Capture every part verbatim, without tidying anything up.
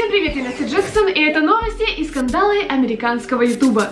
Всем привет, я Настя Джексон, и это новости и скандалы американского ютуба.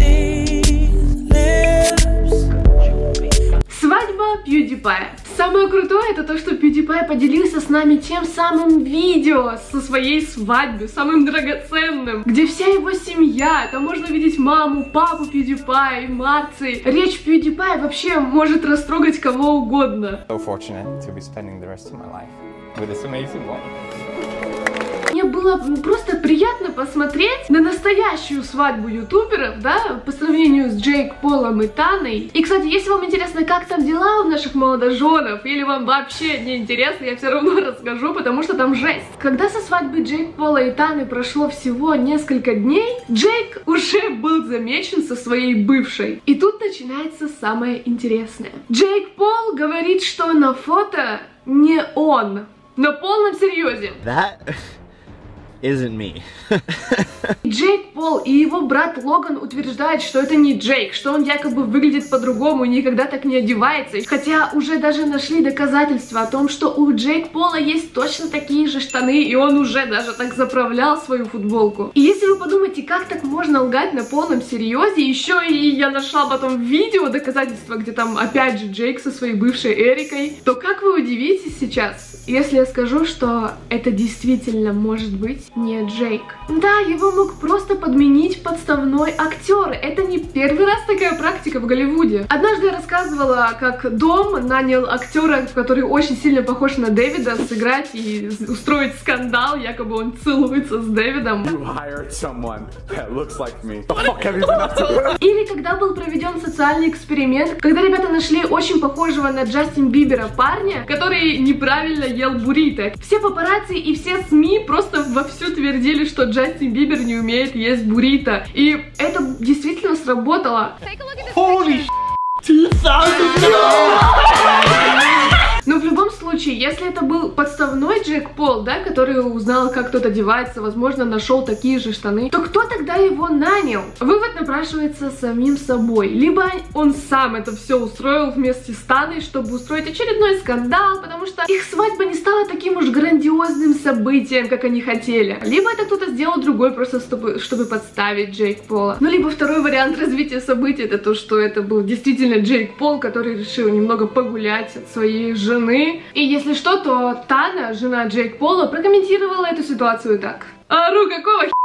Свадьба PewDiePie. Самое крутое это то, что PewDiePie поделился с нами тем самым видео со своей свадьбы, самым драгоценным, где вся его семья, там можно видеть маму, папу PewDiePie, Марций. Речь PewDiePie вообще может растрогать кого угодно. So fortunate to be spending the rest of my life with this amazing woman. Мне было просто приятно посмотреть на настоящую свадьбу ютуберов, да, по сравнению с Джейк Полом и Таной. И, кстати, если вам интересно, как там дела у наших молодоженов, или вам вообще не интересно, я все равно расскажу, потому что там жесть. Когда со свадьбы Джейк Пола и Таны прошло всего несколько дней, Джейк уже был замечен со своей бывшей. И тут начинается самое интересное. Джейк Пол говорит, что на фото не он. На полном серьезе. That isn't me. Джейк Пол и его брат Логан утверждают, что это не Джейк, что он якобы выглядит по-другому и никогда так не одевается. Хотя уже даже нашли доказательства о том, что у Джейк Пола есть точно такие же штаны, и он уже даже так заправлял свою футболку. И если вы подумаете, как так можно лгать на полном серьезе, еще и я нашла потом видео доказательства, где там опять же Джейк со своей бывшей Эрикой, то как вы удивитесь сейчас, если я скажу, что это действительно может быть не Джейк? Да, его мог просто подменить подставной актер. Это не первый раз такая практика в Голливуде. Однажды я рассказывала, как Дом нанял актера, который очень сильно похож на Дэвида, сыграть и устроить скандал, якобы он целуется с Дэвидом. Или когда был проведен социальный эксперимент, когда ребята нашли очень похожего на Джастин Бибера парня, который неправильно ел буррито. Все папарацци и все СМИ просто вовсю твердили, что Джастин Бибер не умеет есть буррито. И это действительно сработало. Holy two thousand! Но в любом случае, если это был подставной Джейк Пол, да, который узнал, как кто-то одевается, возможно, нашел такие же штаны, то кто тогда его нанял? Вывод напрашивается самим собой. Либо он сам это все устроил вместе с Таной, чтобы устроить очередной скандал, потому что их свадьба не стала таким уж грандиозным событием, как они хотели. Либо это кто-то сделал другой, просто чтобы, чтобы подставить Джейк Пола. Ну, либо второй вариант развития событий, это то, что это был действительно Джейк Пол, который решил немного погулять от своей жены. И если что, то Тана, жена Джейк Пола, прокомментировала эту ситуацию так. Ару, какого хера?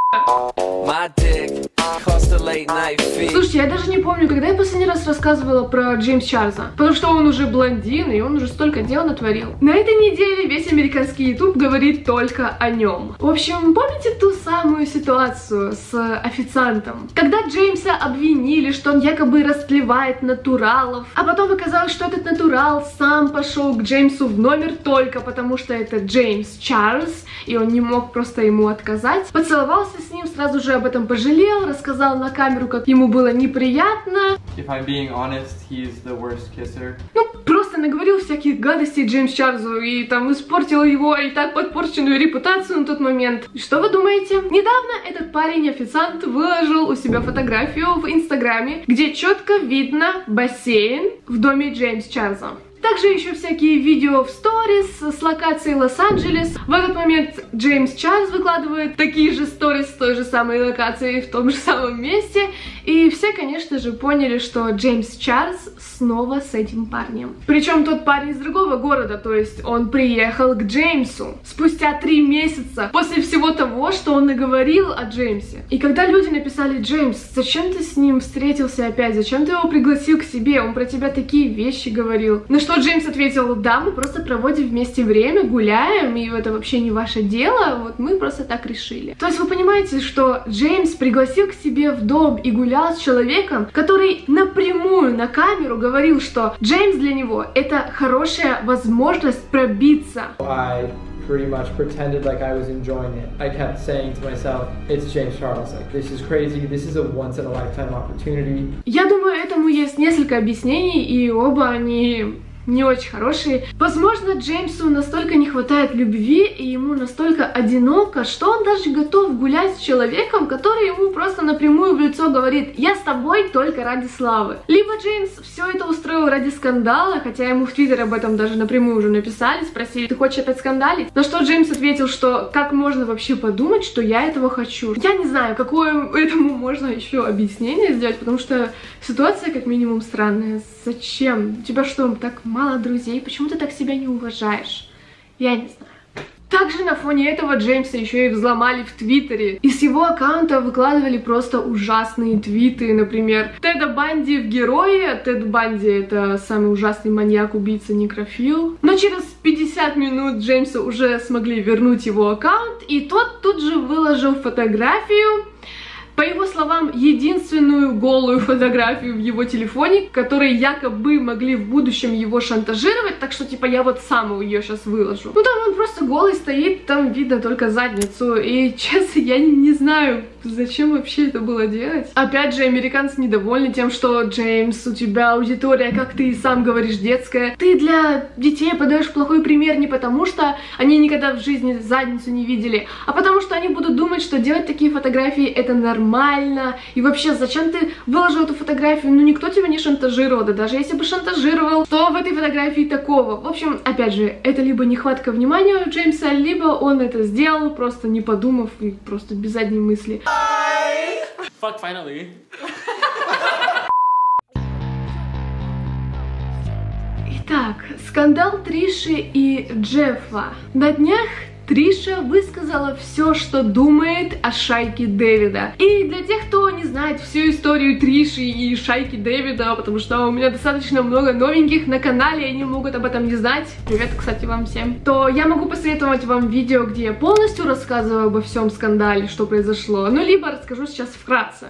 Слушайте, я даже не помню, когда я последний раз рассказывала про Джеймса Чарльза, потому что он уже блондин, и он уже столько дел натворил. На этой неделе весь американский ютуб говорит только о нем. В общем, помните ту самую ситуацию с официантом? Когда Джеймса обвинили, что он якобы растлевает натуралов, а потом оказалось, что этот натурал сам пошел к Джеймсу в номер только потому, что это Джеймс Чарльз, и он не мог просто ему отказать. Поцеловался с ним, сразу же об этом пожалел, рассказал на камеру, как ему было неприятно. If I'm being honest, he is the worst kisser. Ну, просто наговорил всяких гадостей Джеймс Чарльзу и там испортил его и так подпорченную репутацию на тот момент. И что вы думаете? Недавно этот парень-официант выложил у себя фотографию в Инстаграме, где четко видно бассейн в доме Джеймса Чарльза. Также еще всякие видео в сторис с локацией Лос-Анджелес. В этот момент Джеймс Чарльз выкладывает такие же сторис с той же самой локацией в том же самом месте. И все, конечно же, поняли, что Джеймс Чарльз снова с этим парнем. Причем тот парень из другого города, то есть он приехал к Джеймсу спустя три месяца после всего того, что он наговорил о Джеймсе. И когда люди написали: Джеймс, зачем ты с ним встретился опять? Зачем ты его пригласил к себе? Он про тебя такие вещи говорил. На что Джеймс ответил: да, мы просто проводим вместе время, гуляем, и это вообще не ваше дело, вот мы просто так решили. То есть вы понимаете, что Джеймс пригласил к себе в дом и гулял с человеком, который напрямую на камеру говорил, что Джеймс для него это хорошая возможность пробиться. I pretty much pretended like I was enjoying it. I kept saying to myself, it's James Charles, like, this is crazy, this is a once in a lifetime opportunity. Я думаю, этому есть несколько объяснений, и оба они не очень хорошие. Возможно, Джеймсу настолько не хватает любви и ему настолько одиноко, что он даже готов гулять с человеком, который ему просто напрямую в лицо говорит: я с тобой только ради славы. Либо Джеймс все это устроил ради скандала, хотя ему в Твиттере об этом даже напрямую уже написали, спросили: ты хочешь опять скандалить? На что Джеймс ответил, что как можно вообще подумать, что я этого хочу. Я не знаю, какое этому можно еще объяснение сделать, потому что ситуация как минимум странная. Зачем? У тебя что, так мало друзей? Почему ты так себя не уважаешь? Я не знаю. Также на фоне этого Джеймса еще и взломали в Твиттере. И с его аккаунта выкладывали просто ужасные твиты, например, Теда Банди в герое. Тед Банди — это самый ужасный маньяк, убийца, некрофил. Но через пятьдесят минут Джеймса уже смогли вернуть его аккаунт, и тот тут же выложил фотографию, по его словам, единственную голую фотографию в его телефоне, которые якобы могли в будущем его шантажировать, так что типа я вот сам ее сейчас выложу. Ну там он просто голый стоит, там видно только задницу, и честно, я не, не знаю, зачем вообще это было делать. Опять же, американцы недовольны тем, что Джеймс, у тебя аудитория, как ты и сам говоришь, детская. Ты для детей подаешь плохой пример не потому, что они никогда в жизни задницу не видели, а потому что они будут думать, что делать такие фотографии это нормально. Нормально. И вообще, зачем ты выложил эту фотографию? Ну, никто тебя не шантажировал. Да даже если бы шантажировал, то в этой фотографии такого? В общем, опять же, это либо нехватка внимания у Джеймса, либо он это сделал, просто не подумав и просто без задней мысли. Fuck, finally. Итак, скандал Триши и Джеффа. На днях Триша высказала все, что думает о шайке Дэвида. И для тех, кто не знает всю историю Триши и шайки Дэвида, потому что у меня достаточно много новеньких на канале, и они могут об этом не знать, привет, кстати, вам всем, то я могу посоветовать вам видео, где я полностью рассказываю обо всем скандале, что произошло, ну, либо расскажу сейчас вкратце.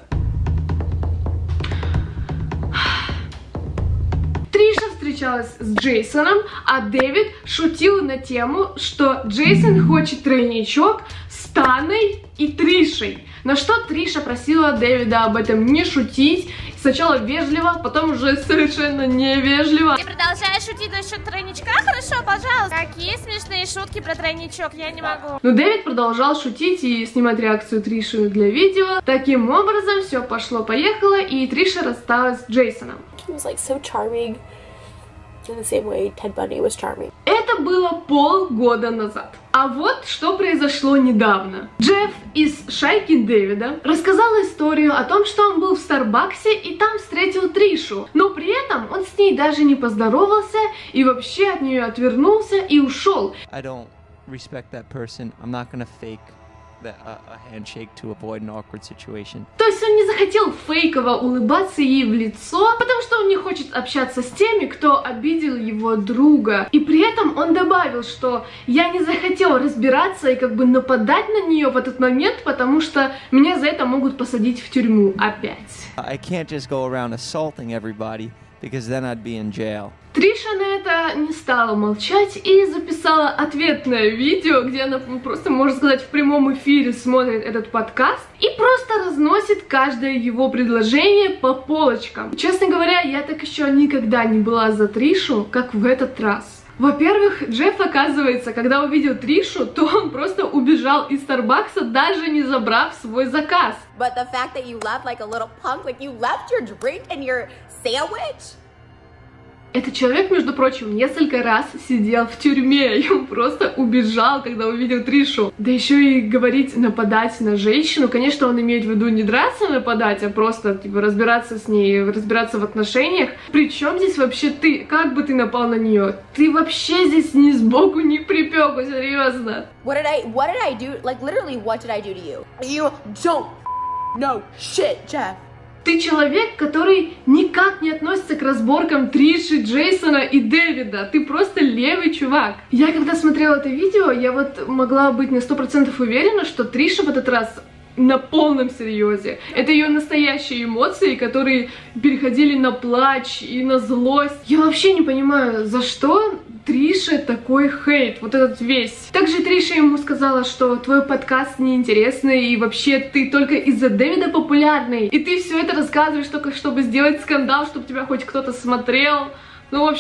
Триша встречалась с Джейсоном, а Дэвид шутил на тему, что Джейсон хочет тройничок с Таной и Тришей. На что Триша просила Дэвида об этом не шутить. Сначала вежливо, потом уже совершенно невежливо. Ты продолжаешь шутить насчет тройничка? Хорошо, пожалуйста. Какие смешные шутки про тройничок? Я не могу. Но Дэвид продолжал шутить и снимать реакцию Триши для видео. Таким образом, все пошло-поехало, и Триша рассталась с Джейсоном. He was like so charming in the same way Ted Bundy was charming. Это было полгода назад. А вот что произошло недавно. Джефф из шайки Дэвида рассказал историю о том, что он был в Старбаксе и там встретил Тришу, но при этом он с ней даже не поздоровался и вообще от нее отвернулся и ушел. I don't respect that person. I'm not gonna fake that, uh, a handshake to avoid an awkward situation. То есть он не захотел фейково улыбаться ей в лицо, потому что он не хочет общаться с теми, кто обидел его друга. И при этом он добавил, что я не захотел разбираться и как бы нападать на нее в этот момент, потому что меня за это могут посадить в тюрьму опять. I can't just go around assaulting everybody because then I'd be in jail. Триша на это не стала молчать и записала ответное видео, где она просто, можно сказать, в прямом эфире смотрит этот подкаст и просто разносит каждое его предложение по полочкам. Честно говоря, я так еще никогда не была за Тришу, как в этот раз. Во-первых, Джефф, оказывается, когда увидел Тришу, то он просто убежал из Старбакса, даже не забрав свой заказ. But the fact that you left like a little punk, like you left your drink and your sandwich. Этот человек, между прочим, несколько раз сидел в тюрьме, и он просто убежал, когда увидел Тришу. Да еще и говорить нападать на женщину, конечно, он имеет в виду не драться нападать, а просто типа разбираться с ней, разбираться в отношениях. Причем здесь вообще ты? Как бы ты напал на нее? Ты вообще здесь ни сбоку, ни припеку, серьезно. What did I, what did I do? Like literally, what did I do to you? You don't know shit, Jeff. Ты человек, который никак не относится к разборкам Триши, Джейсона и Дэвида. Ты просто левый чувак. Я когда смотрела это видео, я вот могла быть на сто процентов уверена, что Триша в этот раз на полном серьезе. Это ее настоящие эмоции, которые переходили на плач и на злость. Я вообще не понимаю, за что Трише такой хейт, вот этот весь. Также Триша ему сказала, что твой подкаст неинтересный, и вообще ты только из-за Дэвида популярный, и ты все это рассказываешь только чтобы сделать скандал, чтобы тебя хоть кто-то смотрел. Ну, в общем,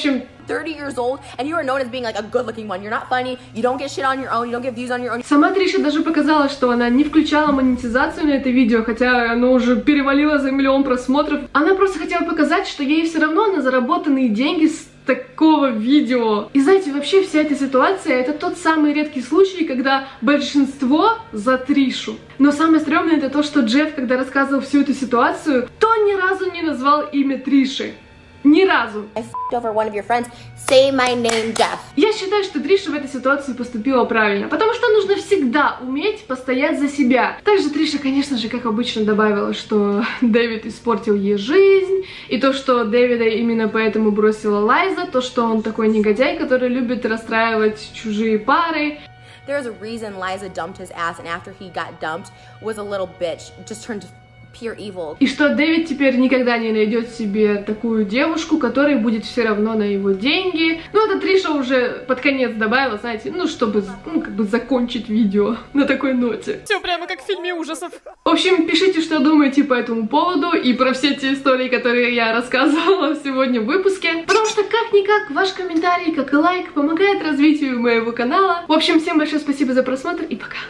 thirty years old and you are known as being like a good-looking one. You're not funny. You don't get shit on your own. You don't get views on your own. Сама Триша даже показала, что она не включала монетизацию на это видео, хотя оно уже перевалило за миллион просмотров. Она просто хотела показать, что ей все равно на заработанные деньги с такого видео. И знаете, вообще вся эта ситуация — это тот самый редкий случай, когда большинство за Тришу. Но самое стрёмное — это то, что Джефф, когда рассказывал всю эту ситуацию, то ни разу не назвал имя Триши. Ни разу. I f***ed over one of your friends. Say my name, Jeff. Я считаю, что Триша в этой ситуации поступила правильно, потому что нужно всегда уметь постоять за себя. Также Триша, конечно же, как обычно, добавила, что Дэвид испортил ей жизнь, и то, что Дэвида именно поэтому бросила Лайза, то, что он такой негодяй, который любит расстраивать чужие пары. There's a reason Liza dumped his ass, and after he got dumped, was a little bitch, just turned pure evil. И что Дэвид теперь никогда не найдет себе такую девушку, которая будет все равно на его деньги. Ну, это Триша уже под конец добавила, знаете, ну, чтобы, ну, как бы закончить видео на такой ноте. Все прямо как в фильме ужасов. В общем, пишите, что думаете по этому поводу и про все те истории, которые я рассказывала сегодня в выпуске. Потому что, как-никак, ваш комментарий, как и лайк, помогает развитию моего канала. В общем, всем большое спасибо за просмотр и пока.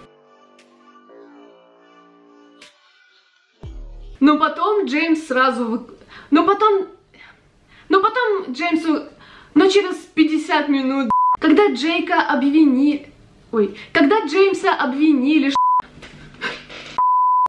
Но потом Джеймс сразу... Вы... Но потом... Но потом Джеймсу... Но через пятьдесят минут... Когда Джейка обвини... Ой. Когда Джеймса обвинили,